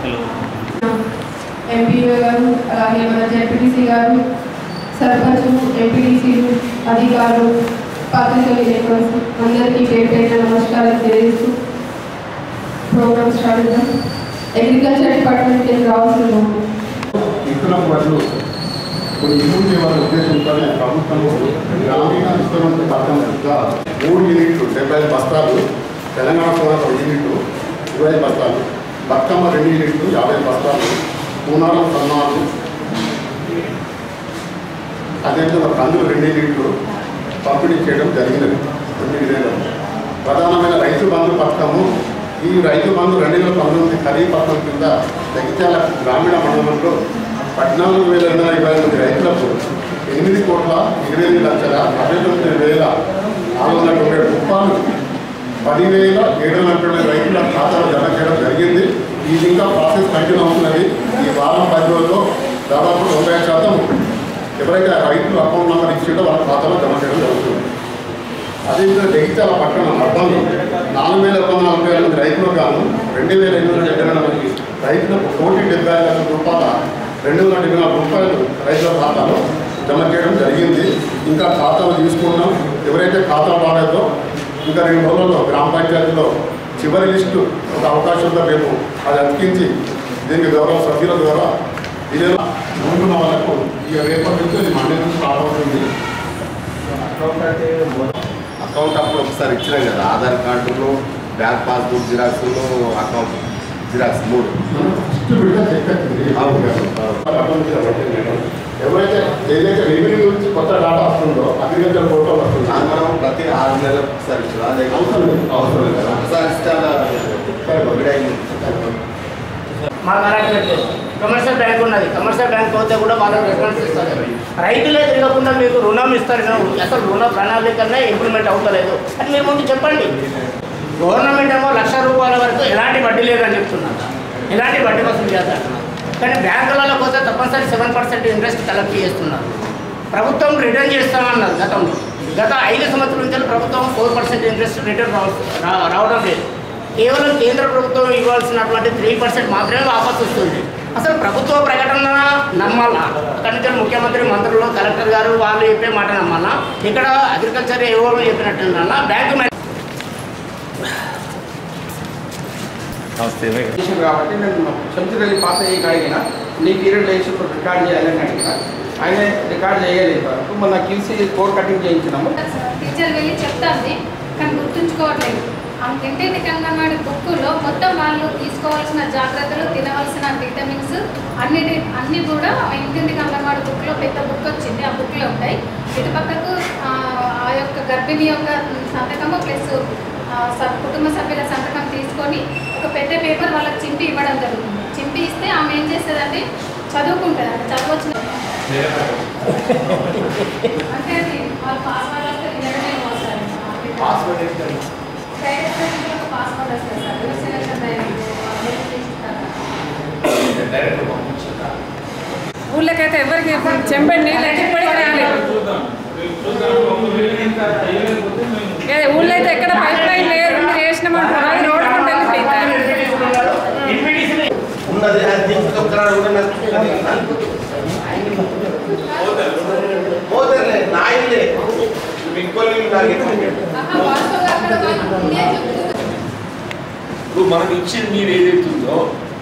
MPO గారు, అలాగే మన జెడ్పీటీసీ గారు, సర్పంచ్, ఎంపీటీసీలు, అధికారులు, పాత్రిక విలేకరులు అందరికీ పేరు నమస్కారం తెలియజేస్తూ ప్రోగ్రామ్ స్టార్ట్ చేద్దాం. అగ్రికల్చర్ డిపార్ట్మెంట్కి రావాల్సిన ఇతరులకు వాళ్ళు కొన్ని ఇంప్రూవ్ చేయాలనే ఉద్దేశంతోనే ప్రభుత్వంలో గ్రామీణ విస్తరణ పథకం కింద 3 యూనిట్లు 75 బస్తాలు, తెలంగాణ సోనా 1 యూనిట్లు 25 బస్తాలు, బతుకమ్మ 2 యూనిట్లు 50 బస్తాలు, పూనారం సన్నాలు, అదేవిధంగా కందులు 2 యూనిట్లు పంపిణీ చేయడం జరిగినది. 9 నెలలు ప్రధానమైన రైతు బంధు పథకము. ఈ రైతు బంధు 2019 ఖరీఫ్ పథకం కింద జగిత్యాల గ్రామీణ మండలంలో 14,228 రైతులకు 8,29,69,490 రూపాయలు 10,720 రైతుల ఖాతాలో జమ చేయడం జరిగింది. ఇది ఇంకా ప్రాసెస్ కంటిన్యూ అవుతున్నది. ఈ వారం 10 రోజుల్లో దాదాపు 90% ఎవరైతే రైతులు అకౌంట్ నెంబర్ ఇచ్చిందో వాళ్ళ ఖాతాలో జమ చేయడం జరుగుతుంది. అదేవిధంగా జగిత్యాల పట్టణం అర్బన్లో 4,148 రైతులకు గాను 2,870 మంది రైతులకు 1,70,00,000 రూపాయల 224 రూపాయలు రైతుల ఖాతాలో జమ చేయడం జరిగింది. ఇంకా ఖాతాలు తీసుకున్నాం. ఎవరైతే ఖాతా రాలేదో ఇంకా 2 రోజుల్లో గ్రామ పంచాయతీలో చివరి లిస్టు ఒక అవకాశంలో రేపు అది అతికించి దీనికి గౌరవ సభ్యుల ద్వారా ఇదే ముందున్న వాళ్ళకు ఇక రేపటి నుంచి ఇది మండే నుంచి స్టార్ట్ అవుతుంది. అకౌంట్ అప్పుడు ఒకసారి ఇచ్చినాం కదా, ఆధార్ కార్డులో, బ్యాంక్ పాస్బుక్ జిరాక్స్లో, అకౌంట్ జిరాక్స్ 3 ఎవరైతే ఏదైతే రెవెన్యూ నుంచి కొత్త డేటా వస్తుందో అగ్రికల్చర్ పోర్టల్ వస్తుంది. అది మనం ప్రతి 6 నెలలకు ఒకసారి ఇచ్చినా అవసరం లేదు కదా, ఒకసారి ఇస్తే మా కరెక్ట్ కమర్షియల్ బ్యాంక్ ఉన్నది. కమర్షియల్ బ్యాంక్ పోతే కూడా వాళ్ళకి రెస్పాన్స్ ఇస్తారు. రైతులే తిరగకుండా మీకు రుణం ఇస్తారు. అసలు రుణ ప్రణాళికనే ఇంప్లిమెంట్ అవుతలేదు అని మీరు ముందు చెప్పండి. గవర్నమెంట్ ఏమో ₹1,00,000 వరకు ఎలాంటి వడ్డీ లేదని చెప్తున్నారు, ఎలాంటి వడ్డీ వసూలు చేస్తున్నారు. కానీ బ్యాంకులలో కోసం తప్పనిసరి 7% ఇంట్రెస్ట్ కలెక్ట్ చేస్తున్నారు. ప్రభుత్వం రిటర్న్ చేస్తామన్నారు గతంలో. గత 5 సంవత్సరాల నుంచి ప్రభుత్వం 4% ఇంట్రెస్ట్ రిటర్న్ రావడం లేదు. కేవలం కేంద్ర ప్రభుత్వం ఇవ్వాల్సినటువంటి 3% మాత్రమే వాపసు వస్తుంది. అసలు ప్రభుత్వ ప్రకటన నమ్మాలా? అక్కడి నుంచి ముఖ్యమంత్రి, మంత్రులు, కలెక్టర్ గారు వాళ్ళు చెప్పే మాట నమ్మాలా? ఇక్కడ అగ్రికల్చర్ ఎవరు చెప్పినట్టు బ్యాంకు కాబట్టి నేను శంసురెడ్డి పాత అడిగిన నీ పీరియడ్ వేసి రికార్డ్ చేయాలని అడిగిన ఆయన రికార్డ్ చేయలేదు వరకు మొన్న క్యూసీ కోడ్ కటింగ్ చేయించినాము. టీచర్ వెళ్ళి చెప్తాంది కానీ గుర్తుంచుకోవట్లేదు. ఇంటింటికి అంగన్వాడీ బుక్లో మొత్తం వాళ్ళు తీసుకోవాల్సిన జాగ్రత్తలు, తినవలసిన విటమిన్స్ అన్నీ కూడా ఇంటింటికి అంగన్వాడీ బుక్లో పెద్ద బుక్ వచ్చింది. ఆ బుక్లో ఉంటాయి. ఇటు పక్కకు ఆ యొక్క గర్భిణి యొక్క సంతకము ప్లస్ కుటుంబ సభ్యుల సంతకం తీసుకొని ఒక పెద్ద పేపర్ వాళ్ళకి చింపి ఇవ్వడం జరుగుతుంది. చింపి ఇస్తే ఆమె ఏం చేస్తుందంటే చదువుకుంటుంది. అంటే చదవచ్చు అంటే అది వాళ్ళు పాస్వర్డ్ వస్తే వినడమే వస్తారు. పాస్వర్డ్ వస్తుంది సార్. ఊళ్ళకైతే ఎవరికి చెంపడి నీళ్ళు అయితే ఇప్పటికీ రాలేదు. ఊళ్ళో అయితే ఎక్కడ పైప్ లైన్ లేదు. మీరు వేసినామంటారు అది రోడ్డు ఇప్పుడు మనం ఇచ్చిన నీరు ఏదైతుందో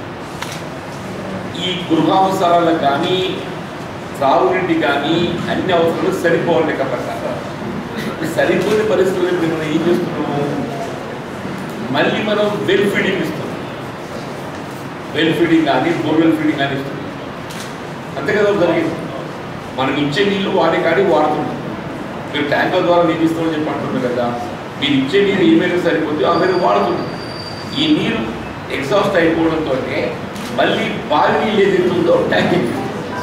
ఈ గృహావసరాలకు కానీ త్రాగునీటి కానీ అన్ని అవసరాలు సరిపోవాలి కాబట్టి సరిపోని పరిస్థితుల్లో మనం ఏం చేస్తున్నాము, మళ్ళీ మనం వెల్ ఫీడింగ్ ఇస్తున్నాం. వెల్ ఫీడింగ్ కానీ బోర్వెల్ ఫీడింగ్ కానీ ఇస్తున్నాం. అంతే కదా జరిగింది. మనం ఇచ్చే నీళ్ళు వాడే కానీ వాడుతున్నాం. మీరు ట్యాంకర్ ద్వారా నీళ్ళు ఇస్తామని చెప్పి అంటున్నారు కదా, మీరు ఇచ్చే నీరు ఏమైనా సరిపోతే ఆ మీరు వాడుతున్నాం. ఈ నీరు ఎగ్జాస్ట్ అయిపోవడంతో మళ్ళీ బావి నీళ్ళు ఏదైతుందో ట్యాంక్ ఎక్కి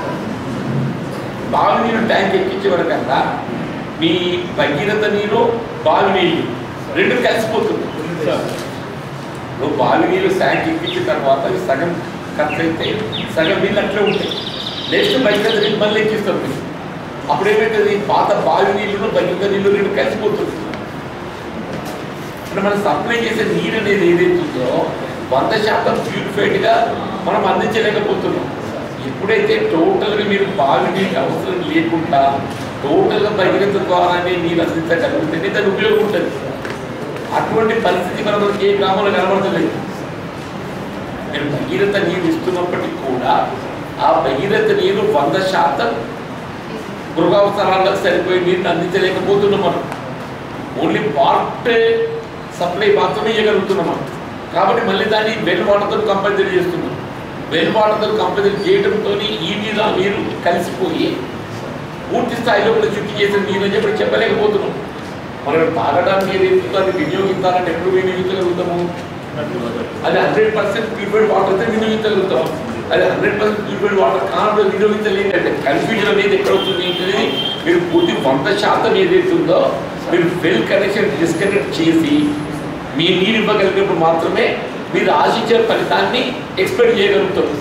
బావి నీళ్ళు ట్యాంక్ ఎక్కించే వరకల్లా మీ భగీరథ నీరు బావి నీళ్ళు 2 కలిసిపోతుంది. నువ్వు బావి నీళ్ళు ట్యాంక్ ఎక్కించిన తర్వాత సగం ఖర్చు అయితే సగం నీళ్ళు అట్లే ఉంటాయి. నెక్స్ట్ భగీరథ నీళ్ళు మళ్ళీ ఎక్కిస్తాం. మీరు అప్పుడు ఏమవుతుంది, పాత బావి నీళ్ళు భగీరథ నీళ్ళు 2 కలిసిపోతుంది. అంటే మనం సప్లై చేసే నీరు అనేది ఏదైతుందో 100% ప్యూరిఫైడ్గా మనం అందించలేకపోతున్నాం. ఎప్పుడైతే టోటల్గా మీరు బావి నీటి అవసరం లేకుండా టోటల్గా భగీరథ ద్వారానే నీరు అందించగలిగితేనే దాని ఉపయోగం ఉంటుంది. అటువంటి పరిస్థితి మనకి ఏ గ్రామంలో కనబడతలేదు. మీరు భగీరథ నీరు ఇస్తున్నప్పటికీ కూడా ఆ భగీరథ నీరు 100% గృహ అవసరాలకు సరిపోయే నీరుని అందించలేకపోతున్నాం. మనం ఓన్లీ పార్ట్ సప్లై మాత్రమే ఇవ్వగలుగుతున్నాం మనం. కాబట్టి మళ్ళీ దాన్ని వెల్ వాటర్తో కంపల్సరీ చేస్తున్నాం. వెల్ వాటర్తో కంపల్సరీ చేయడంతో ఈ నీరు కలిసిపోయి పూర్తి స్థాయిలో కూడా శుద్ధి చేసిన నీరు అని చెప్పి చెప్పలేకపోతున్నాం. మనం తాగడానికి నీరు ఎందుకు అది వినియోగించాలంటే ఎప్పుడు వినియోగించగలుగుతాము? అది 100% ప్యూరిఫైడ్ వాటర్ అయితే వినియోగించగలుగుతాం. అది 100% ప్యూరిఫైడ్ వాటర్ కారణంలో వినియోగించలేదంటే కన్ఫ్యూజన్ అనేది ఎక్కడ అవుతుంది ఏంటంటే మీరు పూర్తి 100% ఏదైతే ఉందో మీరు వెల్ కనెక్షన్ డిస్కనెక్ట్ చేసి మీ నీరు ఇవ్వగలిగినప్పుడు మాత్రమే మీరు ఆశించే ఫలితాన్ని ఎక్స్పెక్ట్ చేయగలుగుతారు.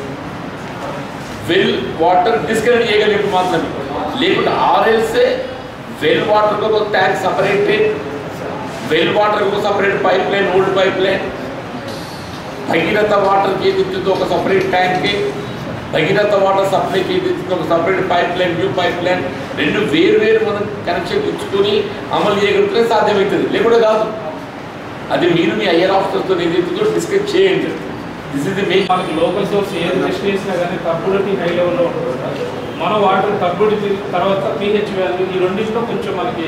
వెల్ వాటర్ డిస్కనెక్ట్ చేయగలిగినప్పుడు మాత్రమే. లేకుంటే ఆర్ఎల్సే వెల్ వాటర్కి ఒక ట్యాంక్ సపరేటెడ్, వెల్ వాటర్కి ఒక separate pipeline, old pipeline, Bhagiratha వాటర్కి ఏదైతుందో ఒక సపరేట్ ట్యాంక్, భగీరథ వాటర్ సప్లైకి ఏదైతుందో ఒక separate pipeline, new pipeline, రెండు వేరు మనం కనెక్షన్ ఇచ్చుకొని అమలు చేయగలిగితే సాధ్యమవుతుంది. లేకుండా కాదు. అది మీరు మీ ఐఆర్ ఆఫీసర్తో ఏదైతుందో డిస్కస్ చేయండి. This is the main. మనకి లోకల్ సోర్స్ ఏది టెస్ట్ చేసినా కానీ కప్పుడిటీ హై లెవెల్లో ఉంటుంది. మన వాటర్ కప్పుడిటీ తర్వాత pH వాల్యూ ఈ రెండింటిలో కొంచెం మనకి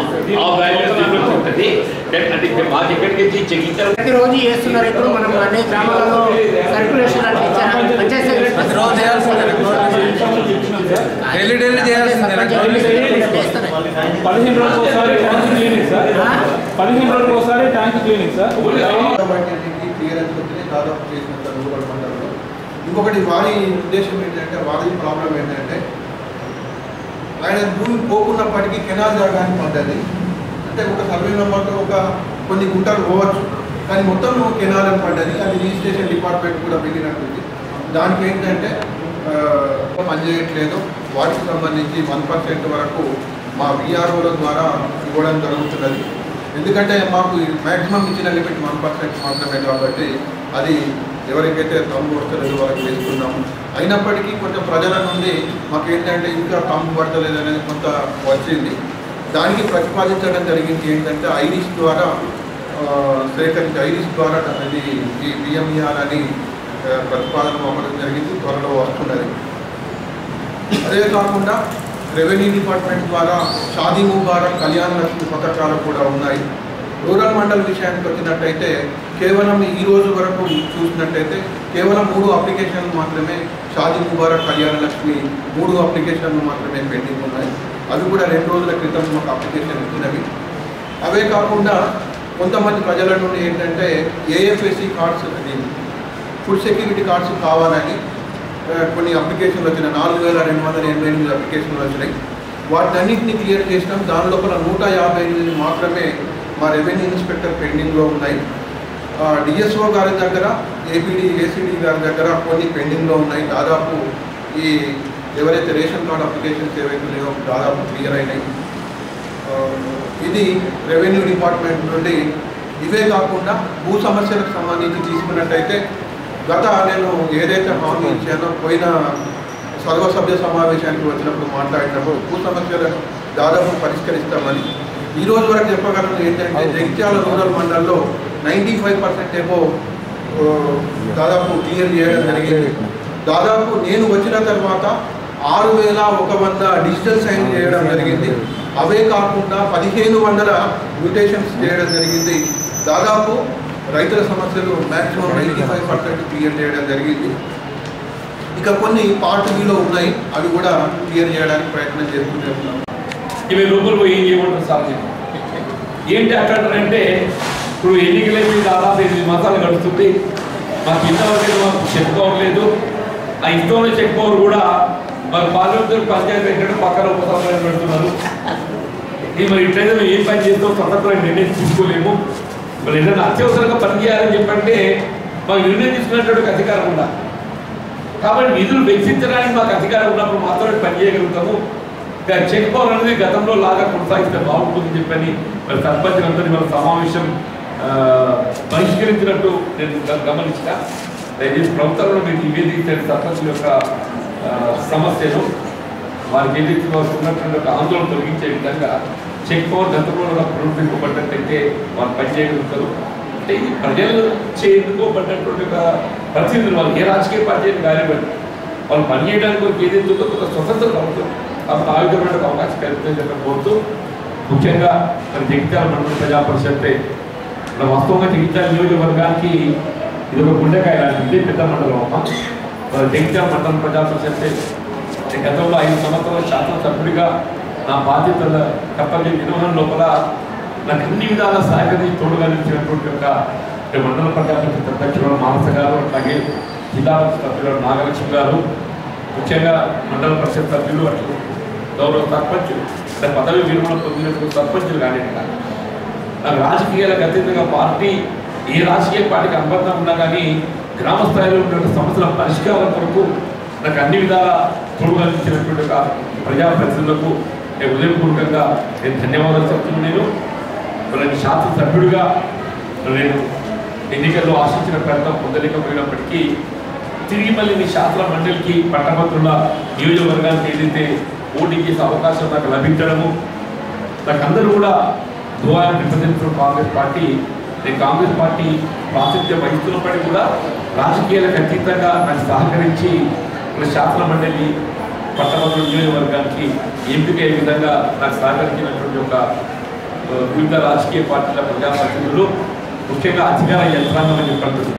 ప్రతిరోజు చేస్తున్నారు. ఇప్పుడు మనం అన్ని గ్రామాలలో సర్క్యులేషన్ అంటే ఇచ్చారు. డైలీ చేయాల్సిందే. 15 రోజులకు ఒకసారి ట్యాంక్ క్లీనింగ్ సార్. 15 రోజులకు ఒకసారి ట్యాంక్ క్లీనింగ్ సార్. దాదాపు చేసినంత రూరల్ మండలంలో. ఇంకొకటి వారి ఉద్దేశం ఏంటంటే, వారి ప్రాబ్లం ఏంటంటే ఆయన భూమి పోకున్నప్పటికీ కెనాల్ జాగానికి పడ్డది. అంటే ఒక సర్వే నెంబర్తో ఒక కొన్ని గుంటలు పోవచ్చు, కానీ మొత్తం కెనాల్ అని పడ్డది. అది రిజిస్ట్రేషన్ డిపార్ట్మెంట్ కూడా వెళ్ళినట్టుంది. దానికి ఏంటంటే పనిచేయట్లేదు. వాటికి సంబంధించి 1% వరకు మా విఆర్ఓల ద్వారా ఇవ్వడం జరుగుతున్నది. ఎందుకంటే మాకు మ్యాక్సిమం ఇచ్చిన లిమిట్ 1% మాత్రమే కాబట్టి అది ఎవరికైతే తమ్ము పడతలేదు వాళ్ళకి వేస్తున్నాము. అయినప్పటికీ కొంచెం ప్రజల నుండి మాకేంటంటే ఇంకా తమ్ము పడతలేదు అనేది కొంత వచ్చింది. దానికి ప్రతిపాదించడం జరిగింది ఏంటంటే ఐరిష్ ద్వారా ఐరిష్ ద్వారా అది ఈ బిఎంఈఆర్ అని ప్రతిపాదన పంపడం జరిగింది. త్వరలో వస్తున్నది. అదే కాకుండా రెవెన్యూ డిపార్ట్మెంట్ ద్వారా షాదీ ముబారక్, కళ్యాణ లక్ష్మి పథకాలు కూడా ఉన్నాయి. రూరల్ మండల్ విషయానికి వచ్చినట్టయితే కేవలం ఈ రోజు వరకు చూసినట్టయితే కేవలం 3 అప్లికేషన్లు మాత్రమే షాదీ ముబారక్, కళ్యాణ లక్ష్మి 3 అప్లికేషన్లు మాత్రమే పెండింగ్ ఉన్నాయి. అవి కూడా 2 రోజుల క్రితం మాకు అప్లికేషన్ ఇచ్చినవి. అవే కాకుండా కొంతమంది ప్రజల నుండి ఏంటంటే AFSC cards, food security cards కావాలని కొన్ని అప్లికేషన్లు వచ్చినాయి. 4288 అప్లికేషన్లు వచ్చినాయి. వాటిని అన్నింటినీ క్లియర్ చేసినాం. దాని లోపల 158 మాత్రమే మా రెవెన్యూ ఇన్స్పెక్టర్ పెండింగ్లో ఉన్నాయి. డిఎస్ఓ గారి దగ్గర, ఏసీడీ గారి దగ్గర కొన్ని పెండింగ్లో ఉన్నాయి. దాదాపు ఈ ఎవరైతే రేషన్ కార్డు అప్లికేషన్స్ ఏవైతే లేవో దాదాపు క్లియర్ అయినాయి. ఇది రెవెన్యూ డిపార్ట్మెంట్ నుండి. ఇవే కాకుండా భూ సమస్యలకు సంబంధించి తీసుకున్నట్టయితే నేను ఏదైతే హామీ ఇచ్చానో పోయిన సర్వసభ్య సమావేశానికి వచ్చినప్పుడు మాట్లాడినప్పుడు భూ సమస్యలను దాదాపు పరిష్కరిస్తామని ఈ రోజు వరకు చెప్పగలను. ఏంటంటే జగిత్యాల రూరల్ మండల్లో 95% ఏమో దాదాపు క్లియర్ చేయడం జరిగింది. దాదాపు నేను వచ్చిన తర్వాత 6100 డిజిటల్ సైన్ చేయడం జరిగింది. అవే కాకుండా 1500 మ్యూటేషన్స్ చేయడం జరిగింది. దాదాపు రైతుల సమస్యలు మ్యాక్సిమం 95% క్లియర్ చేయడం జరిగింది. ఇక కొన్ని పార్ట్ బిలో ఉన్నాయి, అవి కూడా క్లియర్ చేయడానికి ప్రయత్నం చేస్తూనే ఉన్నాం. 20 రూపాయలు పోయి ఏం చేయమంటారు సార్? ఏంటి అట్లాంటారంటే ఇప్పుడు ఎన్నికలైపోయి దాదాపు 8 మాసాలు గడుస్తుంది. మాకు ఇంతవరకు మాకు చెప్పుకోవట్లేదు. ఆ ఇంట్లో చెప్పుకోవరు కూడా మాకు పార్లమెంట్ పంచాయతీ ఏంటంటే పక్కన ఉపసంహరణ పెడుతున్నారు. ఇది మరి ఇట్లయితే మేము ఏం పని చేస్తాం? స్వతంత్రమైన నిర్ణయం తీసుకోలేము. మరి ఏదైనా అత్యవసరంగా పనిచేయాలని చెప్పంటే మాకు నిర్ణయం తీసుకునేటువంటి అధికారం ఉండాలి. కాబట్టి నిధులు వెచ్చించడానికి మాకు అధికారం ఉన్నప్పుడు మాత్రమే పనిచేయగలుగుతాము. చెక్ పవర్ అనేది గతంలో లాగా కొనసాగిస్తే బాగుంటుందని చెప్పని మరి సర్పంచులందరినీ మన సమావేశం పరిష్కరించినట్టు నేను గమనించిన. దయచేసి ప్రభుత్వంలో మీరు నివేదించిన సర్పంచుల యొక్క సమస్యను వారికి ఏదైతే ఉన్నటువంటి ఒక ఆందోళన తొలగించే విధంగా చెక్ పవర్ గతంలో కూడా పునరుద్ధరింపబడ్డట్టయితే వారు పనిచేయగలుగుతారు. అంటే ఇది ప్రజలు ఎన్నుకోబడ్డటువంటి ఒక పరిస్థితులు వాళ్ళు ఏ రాజకీయ పార్టీ కానివ్వండి వాళ్ళు పనిచేయడానికి ఒక ఏదైతే ఉందో ఒక స్వతంత్రం అవుతుంది. కాబట్టి ఆ విధమైన అవకాశం కల్పించడం కోరుతూ ముఖ్యంగా మరి జగిత్యాల మండల ప్రజా పరిషత్ వాస్తవంగా జగిత్యాల నియోజకవర్గానికి ఇది ఒక గుండెకాయ లాంటిది, పెద్ద మండలం అమ్మ. జగిత్యాల మండలం ప్రజా పరిషత్ గతంలో 5 సంవత్సరాల శాసనసభ్యుడిగా నా బాధ్యతల కర్తవ్య నిర్వహణ లోపల నాకు అన్ని విధాల సహకరించి తోడుగలిగినటువంటి యొక్క మండల ప్రజా పరిషత్ అధ్యక్షుడు మానస గారు, అట్లాగే జిల్లా సభ్యులు నాగలక్ష్మి గారు, ముఖ్యంగా మండల పరిషత్ సభ్యులు అట్లు గౌరవ సర్పంచ్ పదవి విరమణ పొందినటువంటి సర్పంచులు కానీ నాకు రాజకీయాలకు అతీతంగా పార్టీ ఏ రాజకీయ పార్టీకి అనుబంధం ఉన్నా కానీ గ్రామ స్థాయిలో ఉన్న సమస్యల పరిష్కారం కొరకు నాకు అన్ని విధాల తోడుగలిగినటువంటి ఒక ప్రజాప్రతినిధులకు హృదయపూర్వకంగా నేను ధన్యవాదాలు చెప్తున్నాను. నేను శాసనసభ్యుడిగా నేను ఎన్నికల్లో ఆశించిన ఫలితం పొందలేకపోయినప్పటికీ తిరిగి మళ్ళీ మీ శాసన మండలికి పట్టభద్రుల నియోజకవర్గానికి ఏదైతే పోటీ చేసే అవకాశం నాకు లభించడము, నాకు అందరూ కూడా దోయాన్ని రిప్రజెంట్ కాంగ్రెస్ పార్టీ, నేను కాంగ్రెస్ పార్టీ ప్రాతినిధ్యం వహిస్తున్నప్పటికీ కూడా రాజకీయాలకు అతీతంగా నాకు సహకరించి శాసన మండలి పట్టభద్రుల నియోజకవర్గానికి ఎంపికయ్యే విధంగా నాకు సహకరించినటువంటి ఒక వివిధ రాజకీయ పార్టీల ప్రజాప్రతినిధులు, ముఖ్యంగా అధికార యంత్రాంగం అని చెప్పండి.